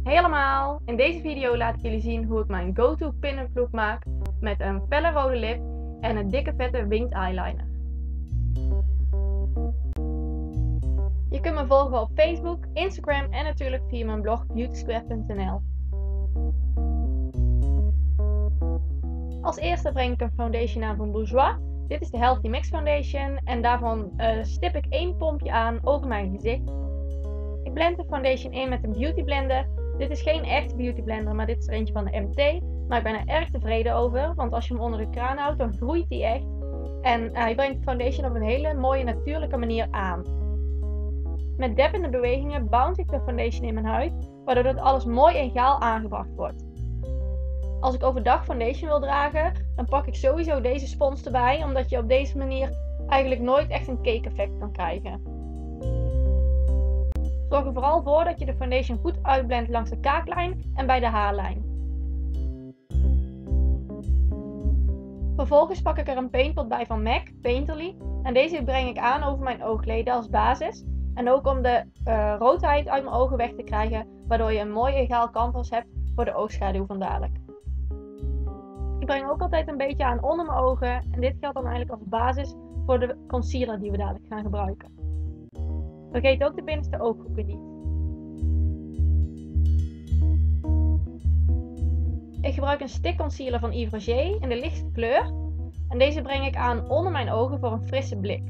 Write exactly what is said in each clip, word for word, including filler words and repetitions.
Hey allemaal! In deze video laat ik jullie zien hoe ik mijn go-to pin-up look maak met een felle rode lip en een dikke vette winged eyeliner. Je kunt me volgen op Facebook, Instagram en natuurlijk via mijn blog beauty square punt n l. Als eerste breng ik een foundation aan van Bourjois. Dit is de Healthy Mix Foundation en daarvan uh, stip ik één pompje aan over mijn gezicht. Ik blend de foundation in met een beauty blender. Dit is geen echte beauty blender, maar dit is er eentje van de M T. Maar ik ben er erg tevreden over, want als je hem onder de kraan houdt, dan groeit hij echt. En uh, hij brengt de foundation op een hele mooie natuurlijke manier aan. Met deppende bewegingen bounce ik de foundation in mijn huid, waardoor het alles mooi egaal aangebracht wordt. Als ik overdag foundation wil dragen, dan pak ik sowieso deze spons erbij, omdat je op deze manier eigenlijk nooit echt een cake effect kan krijgen. Zorg er vooral voor dat je de foundation goed uitblendt langs de kaaklijn en bij de haarlijn. Vervolgens pak ik er een paintpot bij van M A C, Painterly, en deze breng ik aan over mijn oogleden als basis. En ook om de uh, roodheid uit mijn ogen weg te krijgen, waardoor je een mooi egaal canvas hebt voor de oogschaduw van dadelijk. Ik breng ook altijd een beetje aan onder mijn ogen en dit geldt dan eigenlijk als basis voor de concealer die we dadelijk gaan gebruiken. Vergeet ook de binnenste ooghoeken niet. Ik gebruik een stick concealer van Yves Rocher in de lichtste kleur en deze breng ik aan onder mijn ogen voor een frisse blik.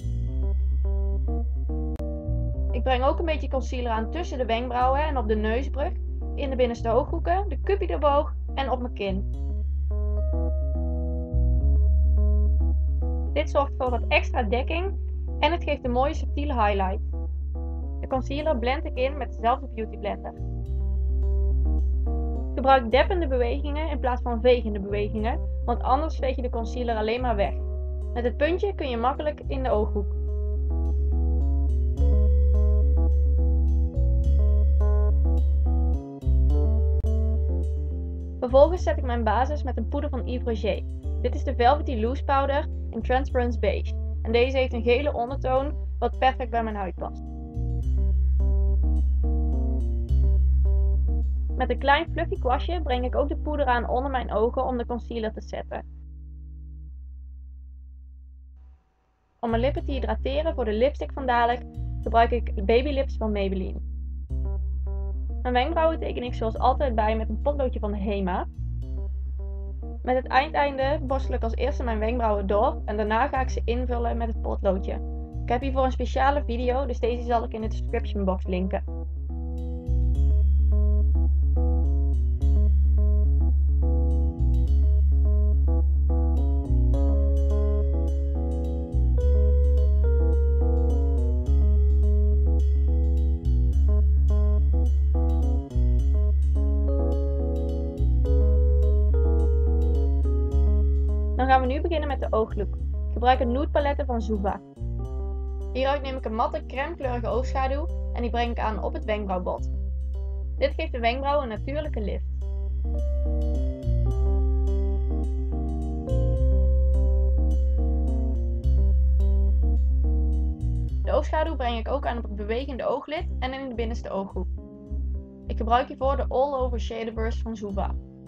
Ik breng ook een beetje concealer aan tussen de wenkbrauwen en op de neusbrug, in de binnenste ooghoeken, de cupidoboog en op mijn kin. Dit zorgt voor wat extra dekking en het geeft een mooie subtiele highlight. De concealer blend ik in met dezelfde beauty blender. Gebruik deppende bewegingen in plaats van vegende bewegingen, want anders veeg je de concealer alleen maar weg. Met het puntje kun je makkelijk in de ooghoek. Vervolgens zet ik mijn basis met een poeder van Yves Rocher. Dit is de Velvety Loose Powder in Transparent Beige. En deze heeft een gele ondertoon wat perfect bij mijn huid past. Met een klein fluffy kwastje breng ik ook de poeder aan onder mijn ogen om de concealer te zetten. Om mijn lippen te hydrateren voor de lipstick van dadelijk gebruik ik Baby Lips van Maybelline. Mijn wenkbrauwen teken ik zoals altijd bij met een potloodje van de Hema. Met het eindeinde borstel ik als eerste mijn wenkbrauwen door en daarna ga ik ze invullen met het potloodje. Ik heb hiervoor een speciale video, dus deze zal ik in de description box linken. Dan gaan we nu beginnen met de ooglook. Ik gebruik een nude palette van Zuva. Hieruit neem ik een matte crème kleurige oogschaduw en die breng ik aan op het wenkbrauwbot. Dit geeft de wenkbrauw een natuurlijke lift. De oogschaduw breng ik ook aan op het bewegende ooglid en in de binnenste ooghoek. Ik gebruik hiervoor de All Over Shadeverse van Zuva.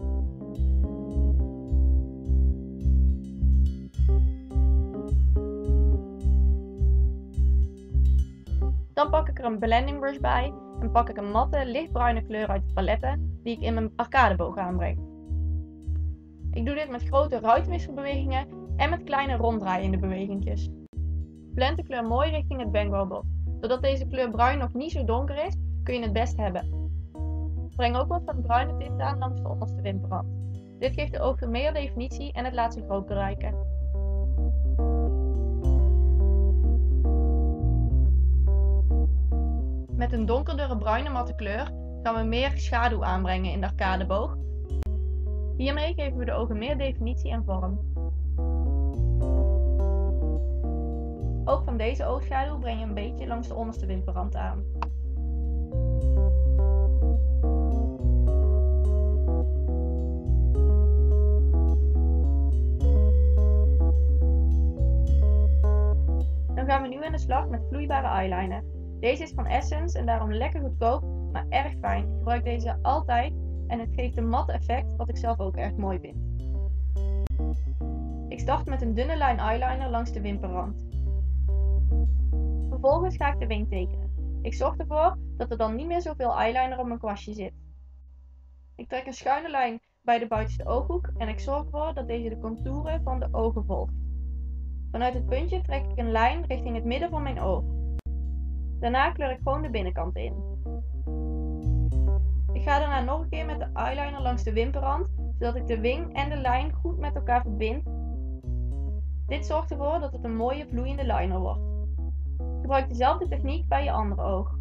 Dan pak ik er een blending brush bij en pak ik een matte, lichtbruine kleur uit de paletten die ik in mijn arcadeboog aanbreng. Ik doe dit met grote ruitwisselbewegingen en met kleine ronddraaiende bewegingjes. Blend de kleur mooi richting het wenkbrauwbot. Doordat deze kleur bruin nog niet zo donker is, kun je het best hebben. Breng ook wat van bruine tint aan langs de onderste wimperrand. Dit geeft de ogen meer definitie en het laat ze groter lijken. Met een donkerdere bruine matte kleur gaan we meer schaduw aanbrengen in de arcadeboog. Hiermee geven we de ogen meer definitie en vorm. Ook van deze oogschaduw breng je een beetje langs de onderste wimperrand aan. Dan gaan we nu aan de slag met vloeibare eyeliner. Deze is van Essence en daarom lekker goedkoop, maar erg fijn. Ik gebruik deze altijd en het geeft een matte effect wat ik zelf ook erg mooi vind. Ik start met een dunne lijn eyeliner langs de wimperrand. Vervolgens ga ik de wing tekenen. Ik zorg ervoor dat er dan niet meer zoveel eyeliner op mijn kwastje zit. Ik trek een schuine lijn bij de buitenste ooghoek en ik zorg ervoor dat deze de contouren van de ogen volgt. Vanuit het puntje trek ik een lijn richting het midden van mijn oog. Daarna kleur ik gewoon de binnenkant in. Ik ga daarna nog een keer met de eyeliner langs de wimperrand, zodat ik de wing en de lijn goed met elkaar verbind. Dit zorgt ervoor dat het een mooie vloeiende liner wordt. Gebruik dezelfde techniek bij je andere oog.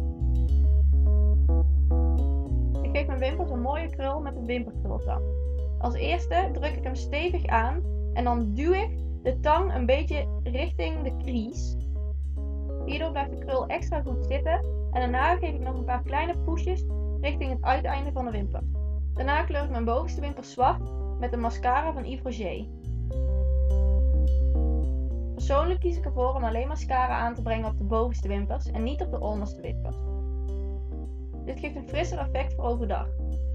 Ik geef mijn wimpers een mooie krul met een wimperkrultang. Als eerste druk ik hem stevig aan en dan duw ik de tang een beetje richting de crease. Hierdoor blijft de krul extra goed zitten en daarna geef ik nog een paar kleine pushjes richting het uiteinde van de wimper. Daarna kleur ik mijn bovenste wimper zwart met een mascara van Yves Rocher. Persoonlijk kies ik ervoor om alleen mascara aan te brengen op de bovenste wimpers en niet op de onderste wimpers. Dit geeft een frisser effect voor overdag.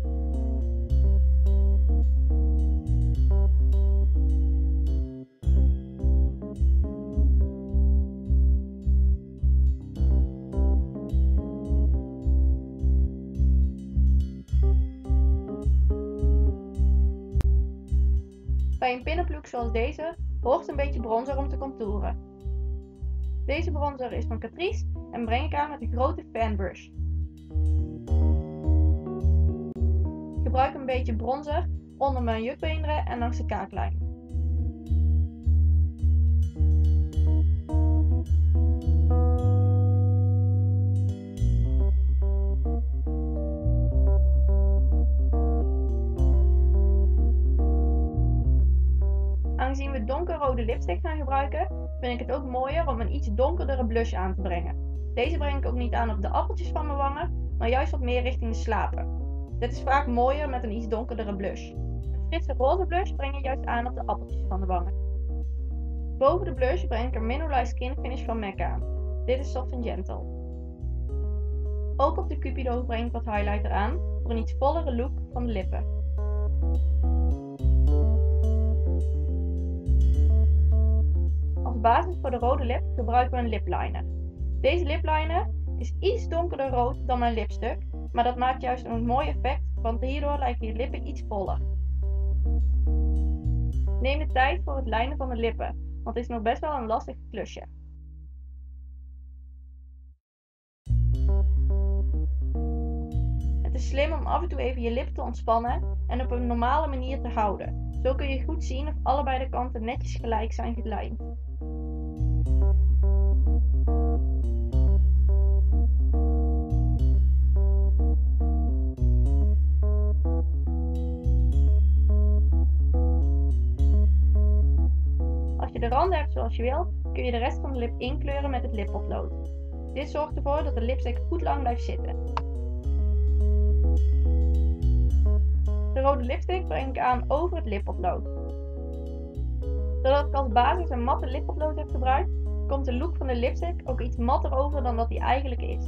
Bij een pin-up look zoals deze hoort een beetje bronzer om te contouren. Deze bronzer is van Catrice en breng ik aan met een grote fanbrush. Ik gebruik een beetje bronzer onder mijn jukbeenderen en langs de kaaklijn. Aangezien we donkerrode lipstick gaan gebruiken, vind ik het ook mooier om een iets donkerdere blush aan te brengen. Deze breng ik ook niet aan op de appeltjes van mijn wangen, maar juist wat meer richting de slapen. Dit is vaak mooier met een iets donkerdere blush. Een frisse roze blush breng je juist aan op de appeltjes van de wangen. Boven de blush breng ik een Mineral Skin Finish van M A C aan. Dit is Soft and Gentle. Ook op de Cupido breng ik wat highlighter aan voor een iets vollere look van de lippen. Als basis voor de rode lip gebruiken we een lipliner. Deze lipliner is iets donkerder rood dan mijn lipstuk, maar dat maakt juist een mooi effect, want hierdoor lijken je lippen iets voller. Neem de tijd voor het lijnen van de lippen, want het is nog best wel een lastig klusje. Het is slim om af en toe even je lippen te ontspannen en op een normale manier te houden. Zo kun je goed zien of allebei de kanten netjes gelijk zijn gelijnd. Als je de randen hebt zoals je wil, kun je de rest van de lip inkleuren met het lippotlood. Dit zorgt ervoor dat de lipstick goed lang blijft zitten. De rode lipstick breng ik aan over het lippotlood. Doordat ik als basis een matte lippotlood heb gebruikt, komt de look van de lipstick ook iets matter over dan dat die eigenlijk is.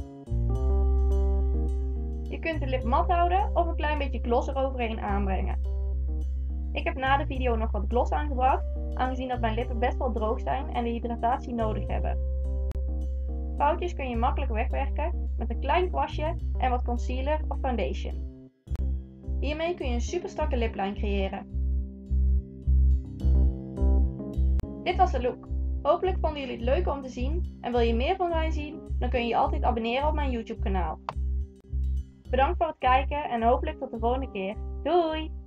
Je kunt de lip mat houden of een klein beetje gloss eroverheen aanbrengen. Ik heb na de video nog wat gloss aangebracht, aangezien dat mijn lippen best wel droog zijn en de hydratatie nodig hebben. Foutjes kun je makkelijk wegwerken met een klein kwastje en wat concealer of foundation. Hiermee kun je een super strakke liplijn creëren. Dit was de look. Hopelijk vonden jullie het leuk om te zien en wil je meer van mij zien, dan kun je je altijd abonneren op mijn YouTube kanaal. Bedankt voor het kijken en hopelijk tot de volgende keer. Doei!